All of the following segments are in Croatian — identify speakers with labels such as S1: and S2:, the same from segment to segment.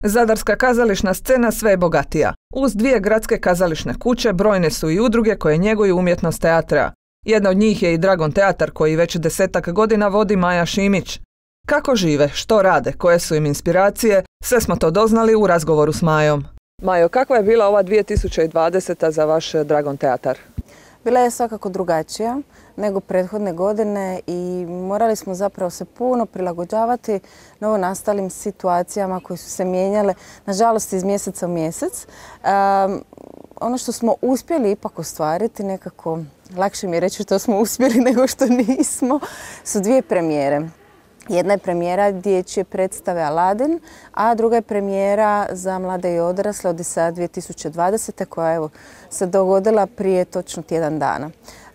S1: Zadarska kazališna scena sve je bogatija. Uz dvije gradske kazališne kuće brojne su i udruge koje njeguju umjetnost teatra. Jedna od njih je i Dragon teatar koji već 10-ak godina vodi Maja Šimić. Kako žive, što rade, koje su im inspiracije, sve smo to doznali u razgovoru s Majom. Majo, kakva je bila ova 2020. za vaš Dragon teatar?
S2: Bila je svakako drugačija nego prethodne godine i morali smo zapravo se puno prilagođavati novonastalim situacijama koje su se mijenjale, nažalost, iz mjeseca u mjesec. Ono što smo uspjeli ipak ostvariti, nekako lakše mi je reći što smo uspjeli nego što nismo, su dvije premijere. Jedna je premijera dječje predstave Aladin, a druga je premijera za mlade i odrasle Odiseja 2020. koja se dogodila prije točno tjedan dana.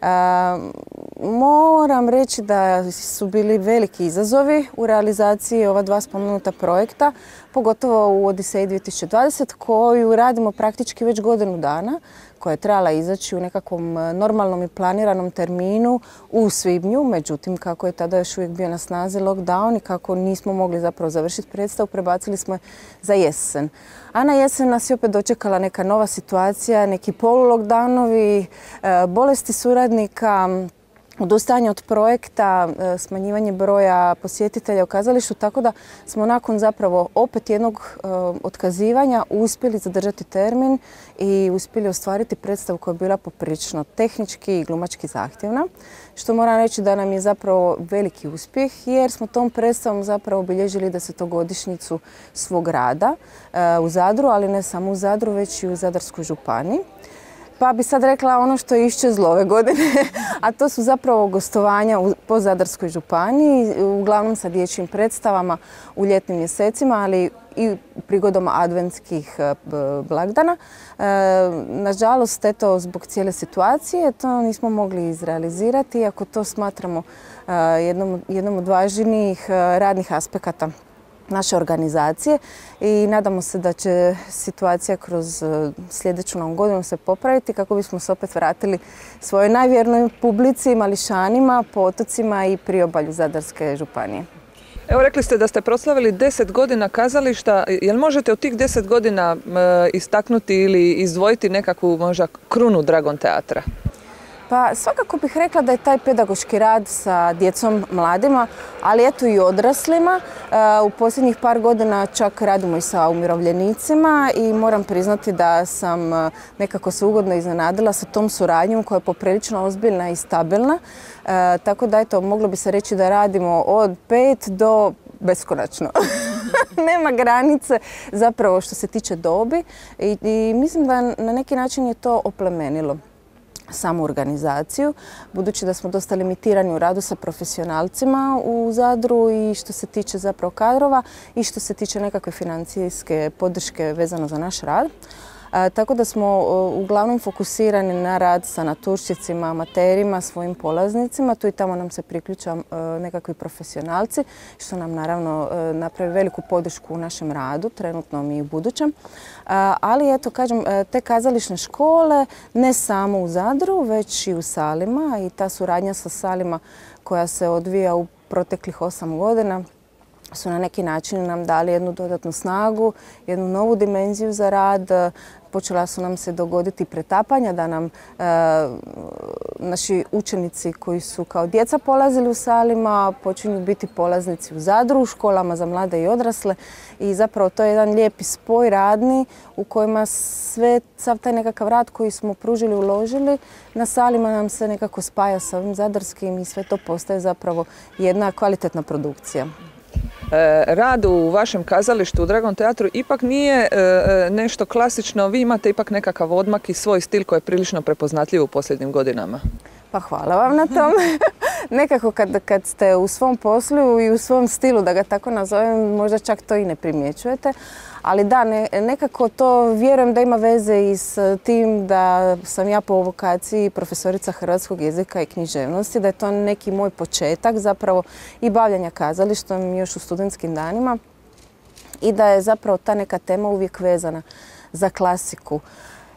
S2: Moram reći da su bili veliki izazovi u realizaciji ova dva spomenuta projekta, pogotovo u Odiseji 2020 koju radimo praktički već godinu dana, koja je trebala izaći u nekakvom normalnom i planiranom terminu u svibnju. Međutim, kako je tada još uvijek bio na snazi lockdown i kako nismo mogli zapravo završiti predstavu, prebacili smo je za jesen. A na jesen nas je opet dočekala neka nova situacija, neki polu-lockdownovi, bolesti suradnika, odustajanje od projekta, smanjivanje broja posjetitelja u kazalištu, tako da smo nakon zapravo opet jednog otkazivanja uspjeli zadržati termin i uspjeli ostvariti predstavu koja je bila poprilično tehnički i glumački zahtjevna, što moram reći da nam je zapravo veliki uspjeh jer smo tom predstavom zapravo obilježili 10-godišnjicu svog rada u Zadru, ali ne samo u Zadru, već i u Zadarskoj županiji. Pa bi sad rekla ono što je iščezlo ove godine, a to su zapravo gostovanja po Zadarskoj županiji, uglavnom sa dječjim predstavama u ljetnim mjesecima, ali i prigodom adventskih blagdana. Nažalost, zbog cijele situacije to nismo mogli izrealizirati, iako to smatramo jednom od važnijih radnih aspekata naše organizacije i nadamo se da će situacija kroz sljedeću novu godinu se popraviti kako bismo se opet vratili svojoj najvjernoj publici, mališanima, po otocima i priobalju Zadarske županije.
S1: Evo, rekli ste da ste proslavili 10 godina kazališta. Jel možete u tih 10 godina istaknuti ili izdvojiti nekakvu možda krunu Dragon teatra?
S2: Pa svakako bih rekla da je taj pedagoški rad sa djecom, mladima, ali eto i odraslima. U posljednjih par godina čak radimo i sa umirovljenicima i moram priznati da sam nekako se ugodno iznenadila sa tom suradnjom koja je poprilično ozbiljna i stabilna. Tako da eto, moglo bi se reći da radimo od 5 do beskonačno. Nema granice zapravo što se tiče dobi i mislim da na neki način je to oplemenilo samu organizaciju, budući da smo dosta limitirani u radu sa profesionalcima u Zadru i što se tiče zapravo kadrova i što se tiče nekakve financijske podrške vezano za naš rad. Tako da smo uglavnom fokusirani na rad sa naturščicima, amaterima, svojim polaznicima. Tu i tamo nam se priključa nekakvi profesionalci, što nam naravno napravi veliku podršku u našem radu, trenutnom i u budućem. Ali eto, kažem, te kazališne škole ne samo u Zadru, već i u Salima i ta suradnja sa Salima koja se odvija u proteklih 8 godina su na neki način nam dali jednu dodatnu snagu, jednu novu dimenziju za rad. Počela su nam se dogoditi pretapanja da nam naši učenici koji su kao djeca polazili u Salima počinju biti polaznici u Zadru, u školama za mlade i odrasle i zapravo to je jedan lijepi spoj radni u kojima sav taj nekakav rad koji smo pružili, uložili na Salima nam se nekako spaja sa ovim zadarskim i sve to postaje zapravo jedna kvalitetna produkcija.
S1: Rad u vašem kazalištu u Dragon teatru ipak nije nešto klasično, vi imate ipak nekakav odmak i svoj stil koji je prilično prepoznatljiv u posljednjim godinama.
S2: Pa hvala vam na tome. Nekako kad ste u svom poslu i u svom stilu, da ga tako nazovem, možda čak to i ne primjećujete. Ali da, nekako to vjerujem da ima veze i s tim da sam ja po vokaciji profesorica hrvatskog jezika i književnosti, da je to neki moj početak zapravo i bavljanja kazalištom još u studentskim danima i da je zapravo ta neka tema uvijek vezana za klasiku.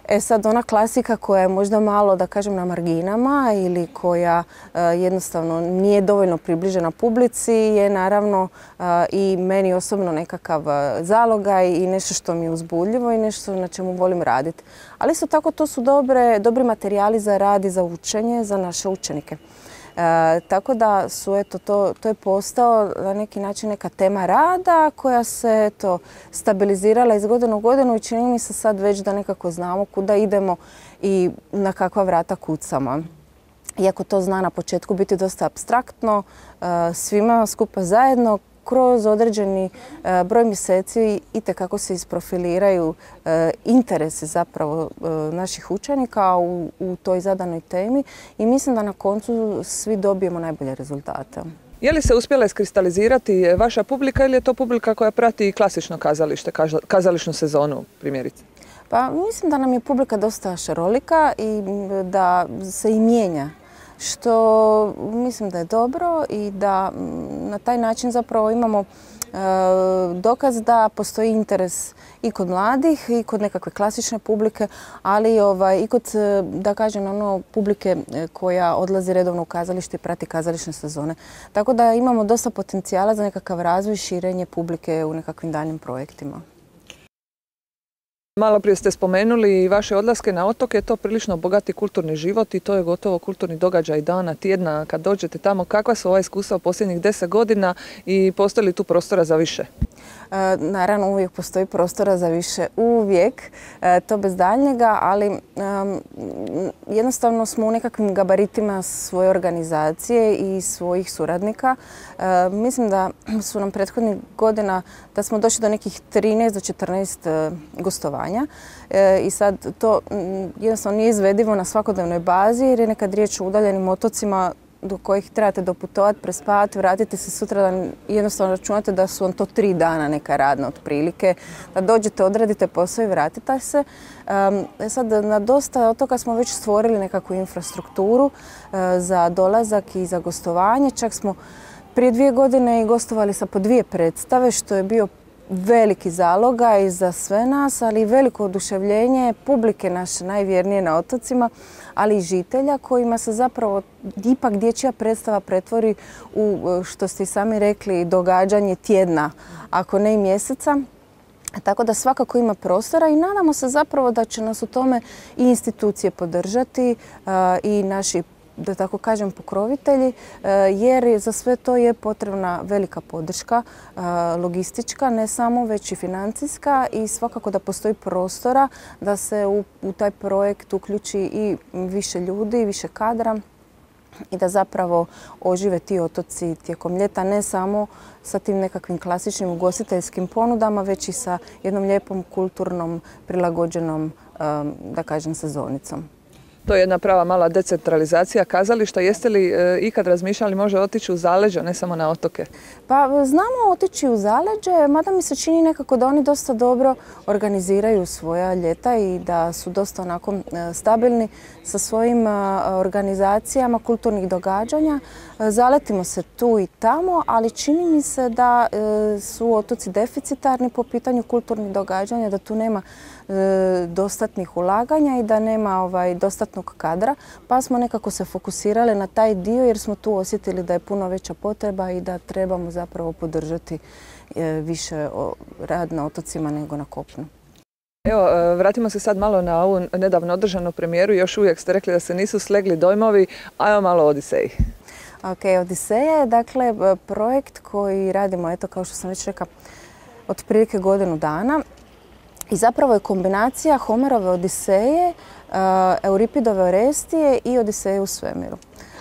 S2: Sad ona klasika koja je možda malo, da kažem, na marginama ili koja jednostavno nije dovoljno približena publici je naravno i meni osobno nekakav zalogaj i nešto što mi je uzbudljivo i nešto na čemu volim raditi. Ali isto tako to su dobri materijali za rad i za učenje za naše učenike. Tako da su, eto, to je postao na neki način neka tema rada koja se stabilizirala iz godine u godinu i čini mi se sad već da nekako znamo kuda idemo i na kakva vrata kucamo. Iako to zna na početku biti dosta apstraktno, svima skupa zajedno kroz određeni broj mjeseci itekako se isprofiliraju interesi zapravo naših učenika u toj zadanoj temi i mislim da na koncu svi dobijemo najbolje rezultate.
S1: Je li se uspjela iskristalizirati vaša publika ili je to publika koja prati klasično kazalište, kazališnu sezonu primjerice?
S2: Pa mislim da nam je publika dosta šarolika i da se i mijenja, što mislim da je dobro i da na taj način zapravo imamo dokaz da postoji interes i kod mladih i kod nekakve klasične publike, ali i kod, da kažem, publike koja odlazi redovno u kazalište i prati kazališne sezone. Tako da imamo dosta potencijala za nekakav razvoj i širenje publike u nekakvim daljnim projektima.
S1: Malo prije ste spomenuli i vaše odlaske na otoke, je to prilično bogati kulturni život i to je gotovo kulturni događaj dana, tjedna. Kad dođete tamo, kakva su ova iskustva u posljednjih 10 godina i postoji li tu prostora za više?
S2: Naravno, uvijek postoji prostora za više, uvijek, to bez daljnjega, ali jednostavno smo u nekakvim gabaritima svoje organizacije i svojih suradnika. Mislim da su nam prethodnih godina, da smo došli do nekih 13 do 14 gostovanja i sad to jednostavno nije izvedivo na svakodnevnoj bazi jer je nekad riječ o udaljenim otocima do kojih trebate doputovati, prespavati, vratiti se sutra dan, jednostavno računate da su vam to 3 dana neka radna otprilike, da dođete, odradite posao i vratite se. Sad na dosta otoka smo već stvorili nekakvu infrastrukturu za dolazak i za gostovanje, čak smo prije 2 godine i gostovali sa po 2 predstave, što je bio veliki zalogaj za sve nas, ali i veliko oduševljenje publike naše najvjernije na otocima, ali i žitelja kojima se zapravo ipak dječja predstava pretvori u, što ste i sami rekli, događanje tjedna, ako ne i mjeseca. Tako da svakako ima prostora i nadamo se zapravo da će nas u tome i institucije podržati i naši, da tako kažem, pokrovitelji, jer za sve to je potrebna velika podrška, logistička, ne samo, već i financijska i svakako da postoji prostora da se u taj projekt uključi i više ljudi, više kadra i da zapravo ožive ti otoci tijekom ljeta, ne samo sa tim nekakvim klasičnim ugostiteljskim ponudama, već i sa jednom lijepom, kulturnom, prilagođenom, da kažem, sezonicom.
S1: To je jedna prava mala decentralizacija kazališta. Jeste li ikad razmišljali može otići u zaleđe, ne samo na otoke?
S2: Pa znamo otići u zaleđe, mada mi se čini nekako da oni dosta dobro organiziraju svoja ljeta i da su dosta onako stabilni sa svojim organizacijama kulturnih događanja. Zaletimo se tu i tamo, ali čini mi se da su otoci deficitarni po pitanju kulturnih događanja, da tu nema dostatnih ulaganja i da nema dostatnog kadra, pa smo nekako se fokusirali na taj dio jer smo tu osjetili da je puno veća potreba i da trebamo zapravo podržati više rad na otocima nego na kopnu.
S1: Evo, vratimo se sad malo na ovu nedavno održanu premijeru. Još uvijek ste rekli da se nisu slegli dojmovi, ajmo malo o Odiseji.
S2: Ok, Odiseja je dakle projekt koji radimo, eto kao što sam već rekla, otprilike godinu dana. I zapravo je kombinacija Homerove Odiseje, Euripidove Orestije i Odiseje u svemiru.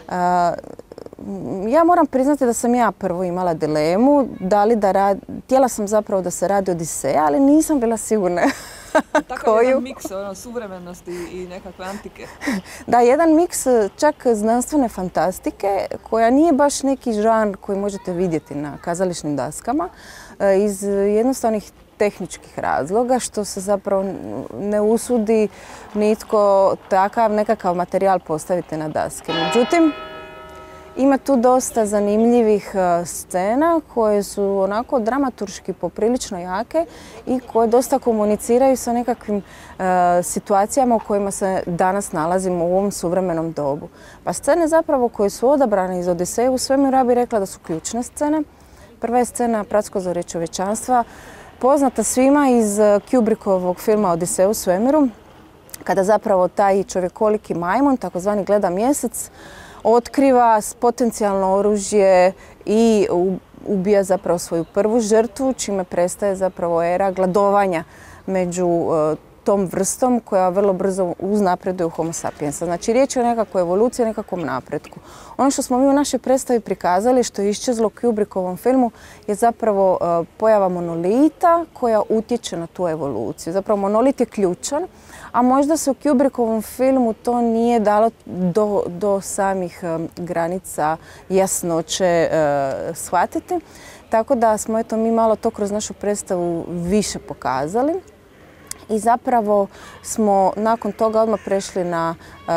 S2: Ja moram priznati da sam ja prvo imala dilemu, htjela sam zapravo da se radi Odiseja, ali nisam bila sigurna
S1: Takav jedan miks suvremenosti i nekakve antike.
S2: Da, jedan miks čak znanstvene fantastike koja nije baš neki žanr koji možete vidjeti na kazališnim daskama iz jednostavnih tehničkih razloga, što se zapravo ne usudi nitko takav nekakav materijal postaviti na daske. Međutim, Ima tu dosta zanimljivih scena koje su onako dramaturški poprilično jake i koje dosta komuniciraju sa nekakvim situacijama u kojima se danas nalazimo u ovom suvremenom dobu. Pa scene zapravo koje su odabrane iz Odiseje u svemiru, ja bih rekla da su ključne scene. Prva je scena Pratkozorje čovječanstva, poznata svima iz Kubrickovog filma Odiseja u svemiru, kada zapravo taj čovjekoliki majmun, takozvani gleda mjesec, otkriva potencijalno oružje i ubija zapravo svoju prvu žrtvu, čime prestaje zapravo era gladovanja među tom vrstom koja vrlo brzo uznapreduje u Homo sapiensa. Znači riječ je o nekakvoj evoluciji, nekakvom napretku. Ono što smo mi u našoj predstavi prikazali, što je iščezlo u Kubrickovom filmu, je zapravo pojava monolita koja utječe na tu evoluciju. Zapravo monolit je ključan, a možda se u Kubrickovom filmu to nije dalo do samih granica jasnoće shvatiti. Tako da smo mi malo to kroz našu predstavu više pokazali. I zapravo smo nakon toga odmah prešli na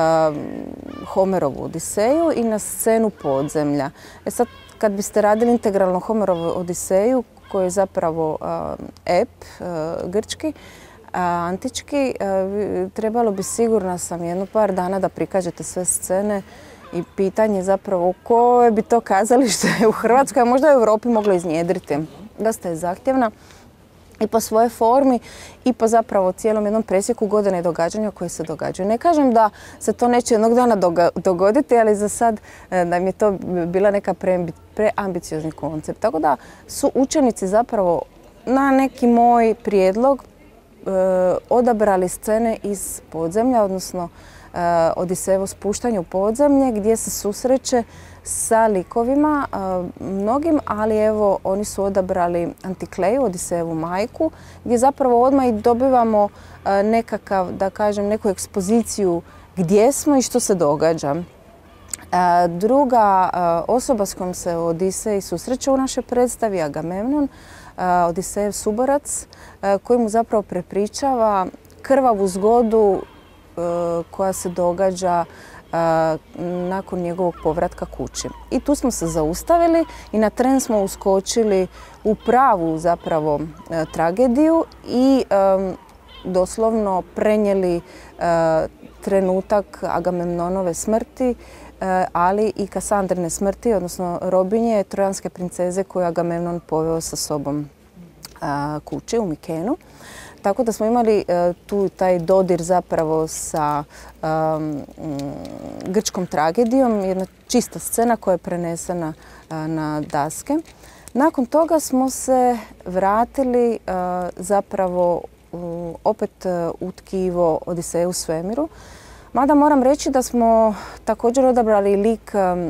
S2: Homerovu Odiseju i na scenu podzemlja. Sad, kad biste radili integralno Homerovu Odiseju, koji je zapravo ep grčki, antički, trebalo bi, sigurna sam, jedno par dana da prikažete sve scene i pitanje zapravo koje bi to kazalište u Hrvatskoj, a možda u Europi moglo iznjedriti. Dosta je zahtjevna i po svojoj formi i po zapravo cijelom jednom presjeku godine i događanja koje se događaju. Ne kažem da se to neće jednog dana dogoditi, ali za sad da mi je to bila neka preambiciozni koncept. Tako da su učenici zapravo na neki moj prijedlog odabrali scene iz podzemlja, odnosno Odisejevo spuštanje u podzemlje gdje se susreće sa likovima mnogim, ali evo oni su odabrali Antikleju, Odisejevu majku, gdje zapravo odmah i dobivamo nekakav, da kažem, neku ekspoziciju gdje smo i što se događa. Druga osoba s kojom se Odisej susreće u našoj predstavi, Agamemnon, Odisejev suborac, koji mu zapravo prepričava krvavu zgodu koja se događa nakon njegovog povratka kući. I tu smo se zaustavili i na tren smo uskočili u pravu zapravo tragediju i doslovno prenijeli trenutak Agamemnonove smrti, ali i Kasandrine smrti, odnosno robinje trojanske princeze koju Agamemnon poveo sa sobom kući u Mikenu. Tako da smo imali tu taj dodir zapravo sa grčkom tragedijom, jedna čista scena koja je prenesena na daske. Nakon toga smo se vratili zapravo opet u tkivo Odiseja u svemiru. Mada moram reći da smo također odabrali lik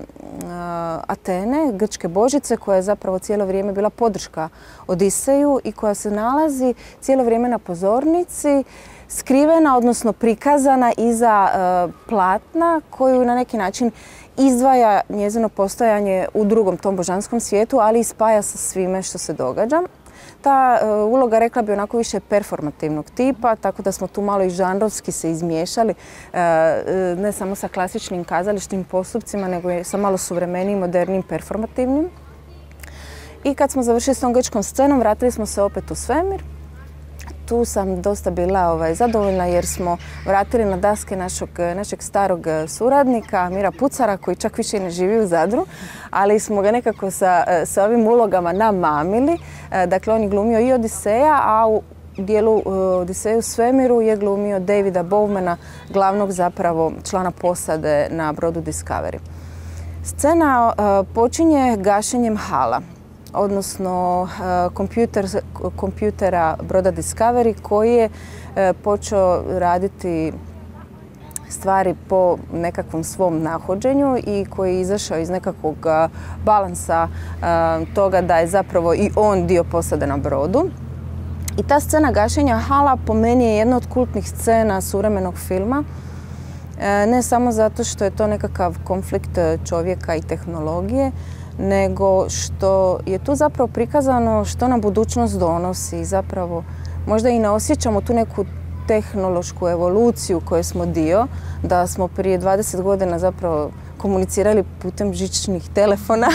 S2: Atene, grčke božice, koja je zapravo cijelo vrijeme bila podrška Odiseju i koja se nalazi cijelo vrijeme na pozornici, skrivena, odnosno prikazana iza platna koju na neki način izdvaja njezino postojanje u drugom tom božanskom svijetu, ali i spaja sa svime što se događa. Ta uloga, rekla bi, onako više performativnog tipa, tako da smo tu malo i žanrovski se izmiješali, ne samo sa klasičnim kazališnim postupcima, nego i sa malo suvremenijim, modernim, performativnim. I kad smo završili s tom grčkom scenom, vratili smo se opet u svemir. Tu sam dosta bila zadovoljna jer smo vratili na daske našeg starog suradnika Mira Pucara, koji čak više ne živi u Zadru, ali smo ga nekako sa ovim ulogama namamili. Dakle, on je glumio i Odiseja, a u dijelu Odiseja u svemiru je glumio Davida Bowmana, glavnog zapravo člana posade na brodu Discovery. Scena počinje gašenjem hala, odnosno kompjutera broda Discovery, koji je počeo raditi stvari po nekakvom svom nahođenju i koji je izašao iz nekakvog balansa toga da je zapravo i on dio posade na brodu. I ta scena gašenja hala po meni je jedna od kultnih scena suvremenog filma. Ne samo zato što je to nekakav konflikt čovjeka i tehnologije, nego što je tu zapravo prikazano što nam budućnost donosi. Zapravo možda i ne osjećamo tu neku tehnološku evoluciju koje smo dio, da smo prije 20 godina zapravo komunicirali putem žičnih telefona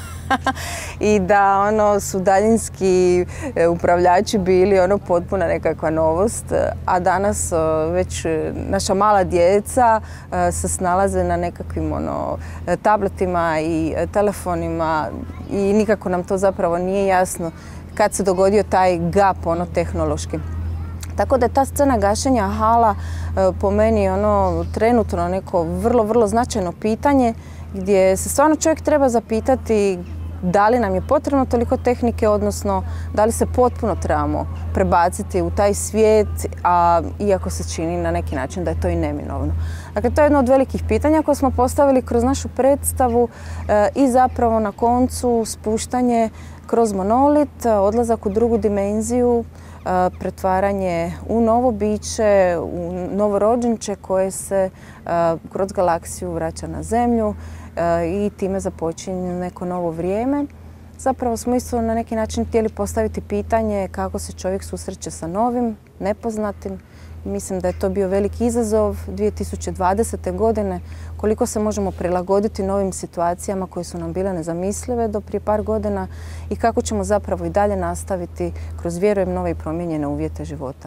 S2: i da su daljinski upravljači bili potpuna nekakva novost, a danas već naša mala djeca se snalaze na nekakvim tabletima i telefonima i nikako nam to zapravo nije jasno kad se dogodio taj gap tehnološki. Tako da je ta scena gašenja hala po meni trenutno neko vrlo, vrlo značajno pitanje gdje se stvarno čovjek treba zapitati da li nam je potrebno toliko tehnike, odnosno da li se potpuno trebamo prebaciti u taj svijet, a iako se čini na neki način da je to i neminovno. Dakle, to je jedno od velikih pitanja koje smo postavili kroz našu predstavu i zapravo na koncu spuštanje kroz monolit, odlazak u drugu dimenziju, pretvaranje u novo biće, u novorođenče koje se kroz galaksiju vraća na Zemlju i time započinje neko novo vrijeme. Zapravo smo isto na neki način htjeli postaviti pitanje kako se čovjek susreće sa novim, nepoznatim. Mislim da je to bio veliki izazov 2020. godine, koliko se možemo prilagoditi novim situacijama koje su nam bile nezamislive do prije par godina i kako ćemo zapravo i dalje nastaviti kroz, vjerujem, nove i promijenjene uvjete života.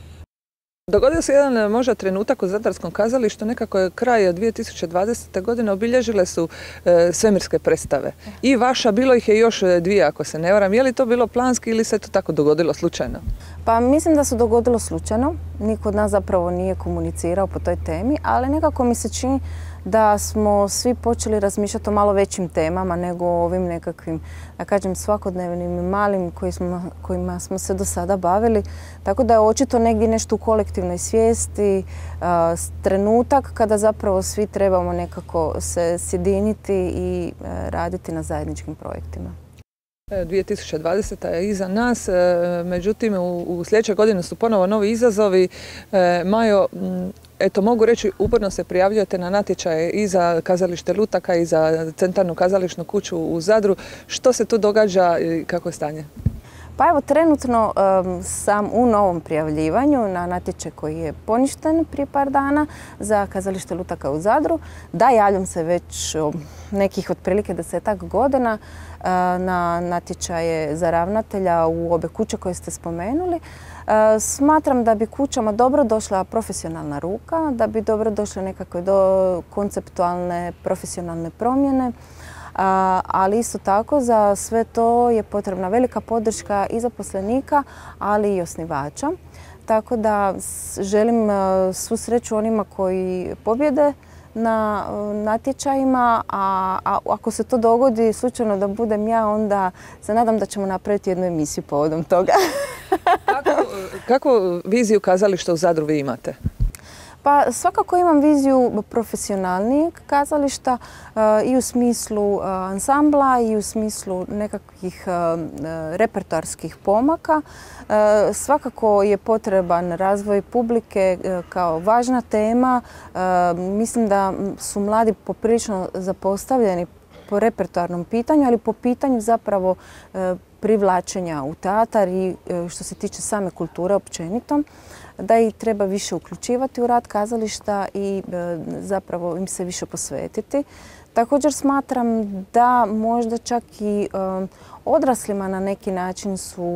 S1: Dogodio se jedan možda trenutak u Zadarskom kazalištu, nekako je kraj 2020. godine, obilježile su svemirske predstave. I vaša, bilo ih je još dvije ako se ne varam. Je li to bilo planski ili se to tako dogodilo slučajno?
S2: Pa mislim da se dogodilo slučajno. Niko od nas zapravo nije komunicirao po toj temi, ali nekako mi se čini da smo svi počeli razmišljati o malo većim temama nego o ovim nekakvim, da kažem, svakodnevnim i malim kojima smo se do sada bavili. Tako da je očito negdje nešto u kolektivnoj svijesti, trenutak kada zapravo svi trebamo nekako se sjediniti i raditi na zajedničkim projektima.
S1: 2020. je iza nas, međutim u sljedećoj godini su ponovo novi izazovi. Majo, eto, mogu reći, uporno se prijavljujete na natječaje i za kazalište Lutaka i za centralnu kazališnu kuću u Zadru. Što se tu događa i kako je stanje?
S2: Pa evo, trenutno sam u novom prijavljivanju na natječaj koji je poništen prije par dana za kazalište Lutaka u Zadru. Da, javljam se već nekih otprilike 10-ak godina na natječaje za ravnatelja u obe kuće koje ste spomenuli. Smatram da bi kućama dobro došla profesionalna ruka, da bi dobro došle nekakve konceptualne, profesionalne promjene, ali isto tako za sve to je potrebna velika podrška i zaposlenika, ali i osnivača. Tako da želim svu sreću onima koji pobjede na natječajima, a ako se to dogodi slučajno da budem ja, onda se nadam da ćemo napraviti jednu emisiju povodom toga.
S1: Kakvu viziju kazališta u Zadru vi imate?
S2: Pa svakako imam viziju profesionalnijeg kazališta i u smislu ansambla i u smislu nekakvih repertoarskih pomaka. Svakako je potreban razvoj publike kao važna tema. Mislim da su mladi poprilično zapostavljeni po repertoarnom pitanju, ali po pitanju zapravo privlačenja u teatar i što se tiče same kulture općenito, da ih treba više uključivati u rad kazališta i zapravo im se više posvetiti. Također smatram da možda čak i odraslima na neki način su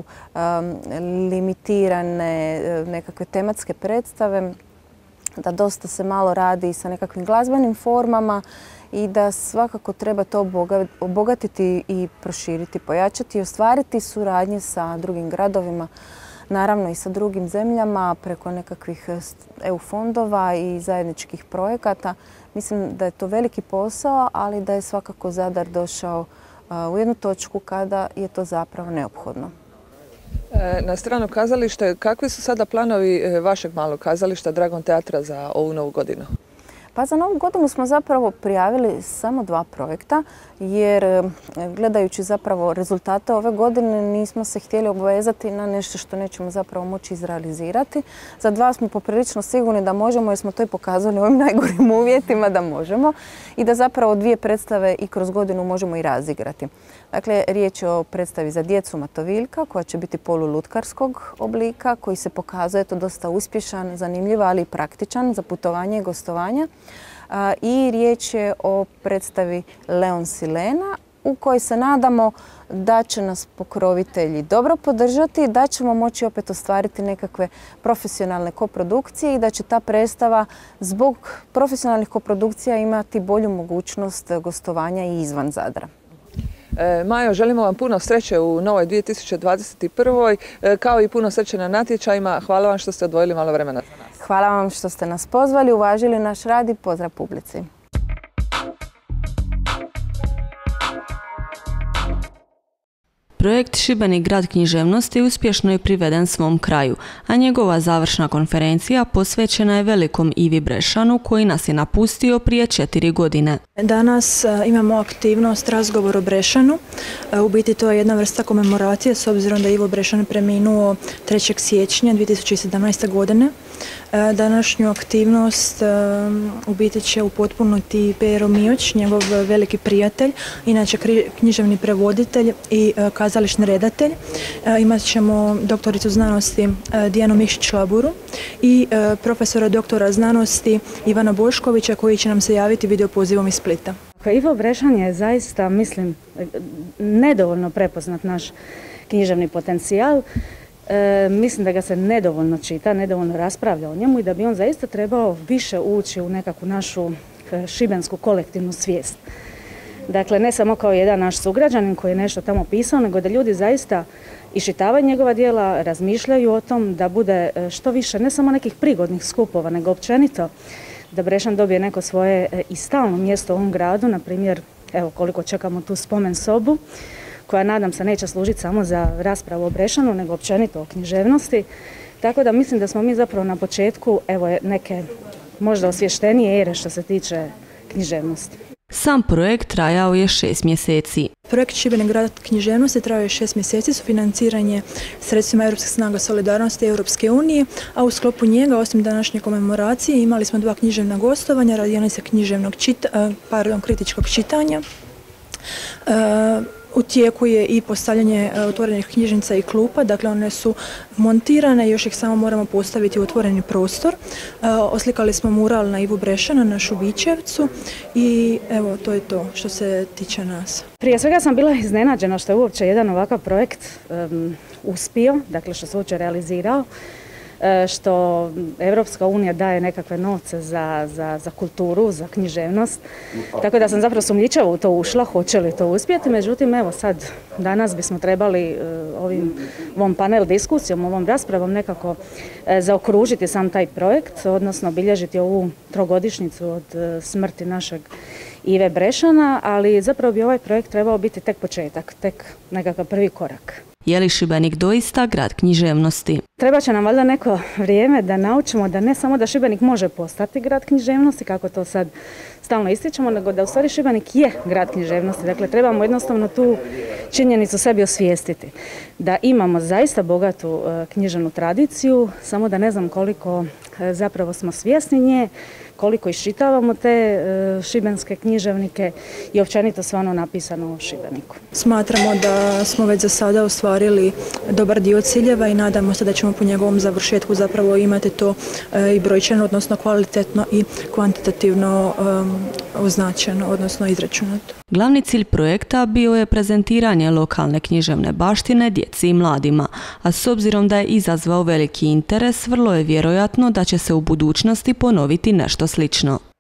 S2: limitirane nekakve tematske predstave, da dosta se malo radi sa nekakvim glazbenim formama i da svakako treba to obogatiti i proširiti, pojačati i ostvariti suradnje sa drugim gradovima, naravno i sa drugim zemljama preko nekakvih EU fondova i zajedničkih projekata. Mislim da je to veliki posao, ali da je svakako Zadar došao u jednu točku kada je to zapravo neophodno.
S1: Na stranu kazalište, kakvi su sada planovi vašeg malog kazališta Dragon teatra za ovu novu godinu?
S2: Pa za novu godinu smo zapravo prijavili samo 2 projekta, jer gledajući zapravo rezultate ove godine nismo se htjeli obvezati na nešto što nećemo zapravo moći izrealizirati. Za 2 smo poprilično sigurni da možemo, jer smo to i pokazali u ovim najgorim uvjetima da možemo i da zapravo 2 predstave i kroz godinu možemo i razigrati. Dakle, riječ je o predstavi za djecu Matoviljka koja će biti polulutkarskog oblika, koji se pokazuje to dosta uspješan, zanimljiv, ali i praktičan za putovanje i gostovanje. i riječ je o predstavi Leon Silena u kojoj se nadamo da će nas pokrovitelji dobro podržati, da ćemo moći opet ostvariti nekakve profesionalne koprodukcije i da će ta predstava zbog profesionalnih koprodukcija imati bolju mogućnost gostovanja i izvan Zadra.
S1: Majo, želimo vam puno sreće u novoj 2021. Kao i puno sreće na natječajima. Hvala vam što ste odvojili malo vremena za nas.
S2: Hvala vam što ste nas pozvali, uvažili naš rad i pozdrav publici.
S3: Projekt Šibenik grad književnosti uspješno je priveden svom kraju, a njegova završna konferencija posvećena je velikom Ivi Brešanu koji nas je napustio prije 4 godine.
S4: Danas imamo aktivnost Razgovor o Brešanu. U biti to je jedna vrsta komemoracije s obzirom da je Ivo Brešan preminuo 3. siječnja 2017. godine. Današnju aktivnost u biti će upotpuniti Pero Mioć, njegov veliki prijatelj, inače književni prevoditelj i kazališni redatelj. Imat ćemo doktoricu znanosti Dijanu Mišić-Laburu i profesora doktora znanosti Ivana Boškovića koji će nam se javiti videopozivom iz Splita.
S5: Ivo Brešan je zaista, mislim, nedovoljno prepoznat naš književni potencijal. Mislim da ga se nedovoljno čita, nedovoljno raspravlja o njemu i da bi on zaista trebao više ući u nekakvu našu šibensku kolektivnu svijest. Dakle, ne samo kao jedan naš sugrađanin koji je nešto tamo pisao, nego da ljudi zaista iščitavaju njegova djela, razmišljaju o tom da bude što više, ne samo nekih prigodnih skupova, nego općenito da Brešan dobije neko svoje i stalno mjesto u ovom gradu, na primjer, evo koliko čekamo tu spomen sobu, koja nadam se neće služiti samo za raspravu o Brešanu, nego općenito o književnosti. Tako da mislim da smo mi zapravo na početku neke možda osvještenije ere što se tiče književnosti.
S3: Sam projekt trajao je 6 mjeseci.
S4: Projekt Šibenik grad književnosti trajao je 6 mjeseci, sufinanciranje sredstvima Europskih snaga solidarnosti Europske unije, a u sklopu njega, osim današnje komemoracije, imali smo 2 književna gostovanja, radionice kritičkog čitanja. U tijeku je i postavljanje otvorenih knjižnica i klupa, dakle one su montirane i još ih samo moramo postaviti u otvoreni prostor. Oslikali smo mural na Ivu Brešana na Šubićevcu i evo to je to što se tiče nas.
S5: Prije svega sam bila iznenađena što je uopće jedan ovakav projekt uspio, dakle što se uopće realizirao, što Europska unija daje nekakve novce za kulturu, za književnost. Tako da sam zapravo sumnjičavo u to ušla, hoće li to uspjeti. Međutim, evo sad, danas bismo trebali ovom panel diskusijom, ovom raspravom nekako zaokružiti sam taj projekt, odnosno obilježiti ovu 3-godišnjicu od smrti našeg Ive Brešana, ali zapravo bi ovaj projekt trebao biti tek početak, tek nekakav prvi korak.
S3: Je li Šibenik doista grad književnosti?
S5: Treba će nam valjda neko vrijeme da naučimo da ne samo da Šibenik može postati grad književnosti, kako to sad stalno ističemo, nego da u stvari Šibenik je grad književnosti. Dakle, trebamo jednostavno tu činjenicu sebi osvijestiti. Da imamo zaista bogatu književnu tradiciju, samo da ne znam koliko zapravo smo svjesni nje, koliko iščitavamo te šibenske književnike i općenito sve ono napisano u Šibeniku.
S4: Smatramo da smo već za sada ostvarili dobar dio ciljeva i nadamo se da ćemo po njegovom završetku zapravo imati to i brojčano, odnosno kvalitetno i kvantitativno označeno, odnosno izračunato.
S3: Glavni cilj projekta bio je prezentiranje lokalne književne baštine djeci i mladima, a s obzirom da je izazvao veliki interes, vrlo je vjerojatno da će se u budućnosti ponoviti nešto slično.